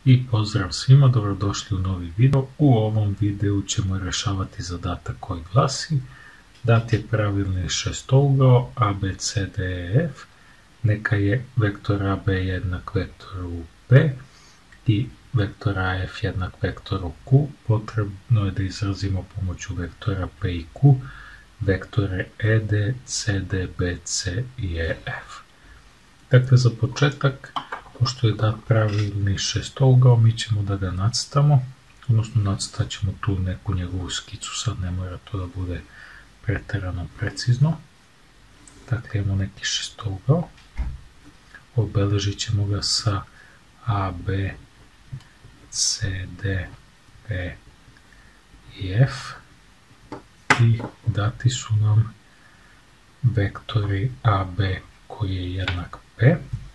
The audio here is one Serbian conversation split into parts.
I pozdrav svima, dobrodošli u novi video. U ovom videu ćemo rješavati zadatak koji glasi: dat je pravilni šestougao ABCDEF, neka je vektor AB jednak vektoru P i vektor AF jednak vektoru Q. Potrebno je da izrazimo pomoću vektora P i Q vektore ED, CD, BC i EF. Dakle, za početak, pošto je dat pravilni šestougao, mi ćemo da ga nacrtamo, odnosno nacrtat ćemo tu neku njegovu skicu, sad ne mora to da bude pretjerano precizno. Dakle, imamo neki šestougao, obeležit ćemo ga sa A, B, C, D, E i F i dati su nam vektori AB koji je jednak P.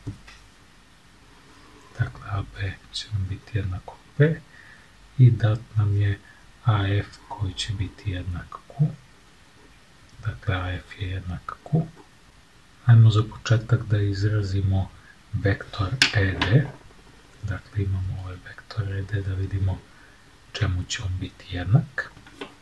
Dakle, AB će nam biti jednako P i dat nam je AF koji će biti jednak Q. Dakle, AF je jednak Q. Ajmo za početak da izrazimo vektor ED. Dakle, imamo ovaj vektor ED da vidimo čemu će on biti jednak.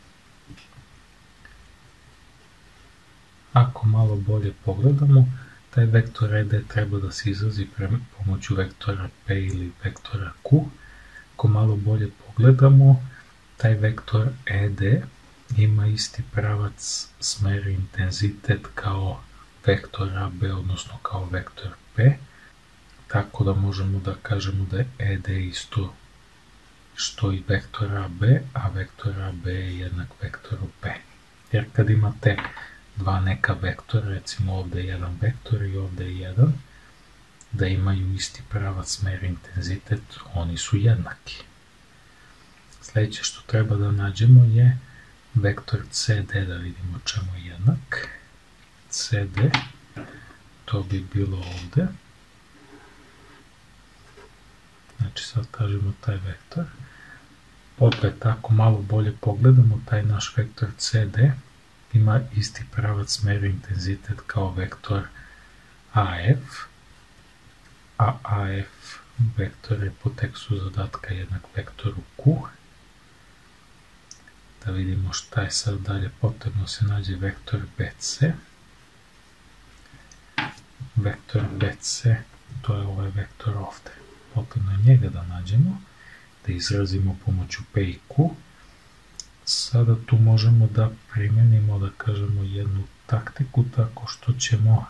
Ako malo bolje pogledamo, taj vektor ED treba da se izrazi pomoću vektora P ili vektora Q. Ako malo bolje pogledamo, taj vektor ED ima isti pravac, smer i intenzitet kao vektor AB, odnosno kao vektor P. Tako da možemo da kažemo da je ED isto što i vektor AB, a vektor AB je jednak vektoru P. Jer kad imate dva neka vektora, recimo ovdje je jedan vektor i ovdje je jedan, da imaju isti pravac, smer i intenzitet, oni su jednaki. Sljedeće što treba da nađemo je vektor CD, da vidimo čemu je jednak. CD, to bi bilo ovdje. Znači sad tražimo taj vektor. Opet, ako malo bolje pogledamo, taj naš vektor CD ima isti pravac, smer i intenzitet kao vektor AF, a AF vektor je po tekstu zadatka jednak vektoru Q. Da vidimo šta je sad dalje potrebno, se nađe vektor BC. Vektor BC, to je ovaj vektor ovdje. Potrebno je njega da nađemo, da izrazimo pomoću P i Q. Sada tu možemo da primjenimo, da kažemo, jednu taktiku, tako što ćemo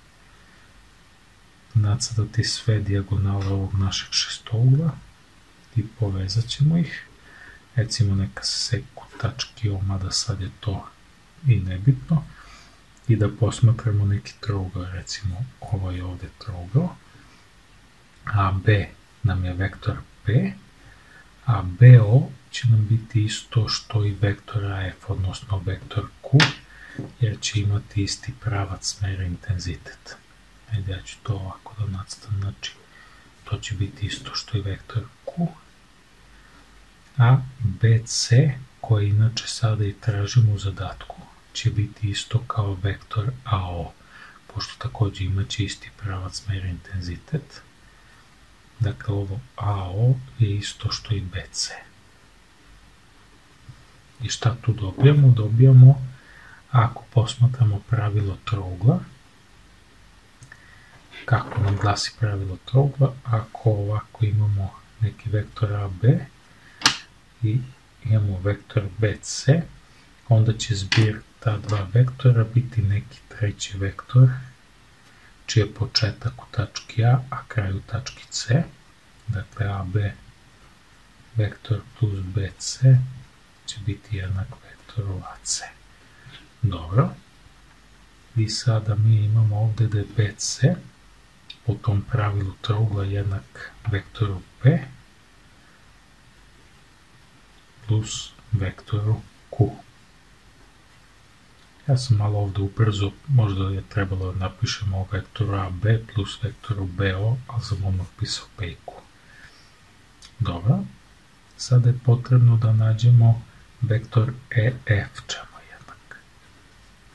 nacrtati sve dijagonale ovog našeg šestougla i povezat ćemo ih. Recimo neka se seku tački O, mada sad je to i nebitno. I da posmatramo neki trougao, recimo ovaj ovdje trougao. AB nam je vektor P, a BO će nam biti isto što i vektor AF, odnosno vektor Q, jer će imati isti pravac, smer i intenzitet. Ajde, ja ću to ovako da nacrtam, znači to će biti isto što i vektor Q, a BC, koji inače sada i tražimo u zadatku, će biti isto kao vektor AO, pošto također imaće isti pravac, smer i intenzitet. Dakle, ovo AO je isto što i BC. I šta tu dobijamo? Dobijamo, ako posmatramo pravilo trougla, kako nam glasi pravilo trougla, ako ovako imamo neki vektor AB i imamo vektor BC, onda će zbir ta dva vektora biti neki treći vektor, čiji je početak u tački A, a kraj u tački C. Dakle, AB vektor plus BC će biti jednak vektoru AC. Dobro. I sada mi imamo ovdje da je BC po tom pravilu trougla jednak vektoru P plus vektoru Q. Ja sam malo ovdje ubrzo, možda je trebalo da napišemo vektoru AB plus vektoru BO, ali sam odmah pisao P i Q. Dobro. Sada je potrebno da nađemo vektor EF čemu je jednak.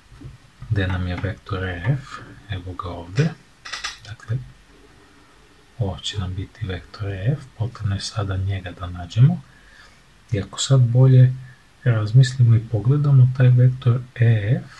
Gdje nam je vektor EF? Evo ga ovdje. Dakle, ovo će nam biti vektor EF, potrebno je sada njega da nađemo. I ako sad bolje razmislimo i pogledamo, taj vektor EF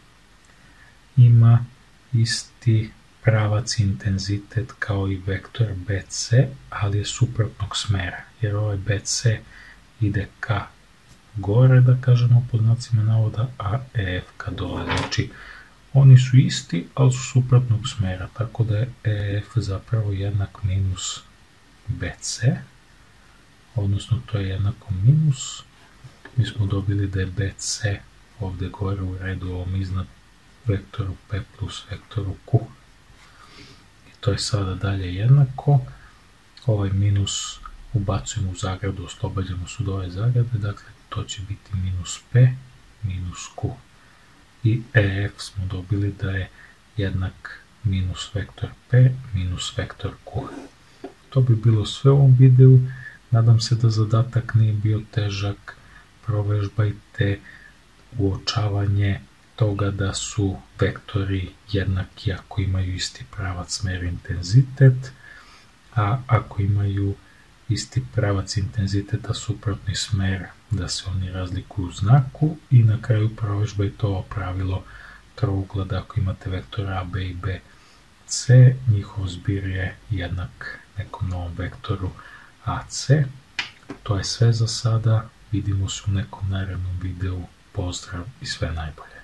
ima isti pravac i intenzitet kao i vektor BC, ali je suprotnog smera, jer ovaj BC ide ka gore, da kažemo pod znacima navoda, a EF ka dole. Znači, oni su isti, ali su suprotnog smera, tako da je EF zapravo jednak minus BC, odnosno to je jednako minus, mi smo dobili da je BC ovdje gore u redu ovom iznad vektoru P plus vektoru Q. I to je sada dalje jednako, ovaj minus ubacujemo u zagradu, oslobađamo se od ove zagrade, dakle to će biti minus P minus Q. I EF smo dobili da je jednak minus vektor P minus vektor Q. To bi bilo sve u ovom videu, nadam se da zadatak nije bio težak, provežbajte uočavanje toga da su vektori jednaki ako imaju isti pravac, smer, intenzitet, a ako imaju isti pravac, intenzitet, a suprotni smer, da se oni razlikuju u znaku. I na kraju provežbajte ovo pravilo trougla, da ako imate vektora A, B i B, C, njihov zbir je jednak nekom novom vektoru AC. To je sve za sada, vidimo se u nekom narednom videu, pozdrav i sve najbolje.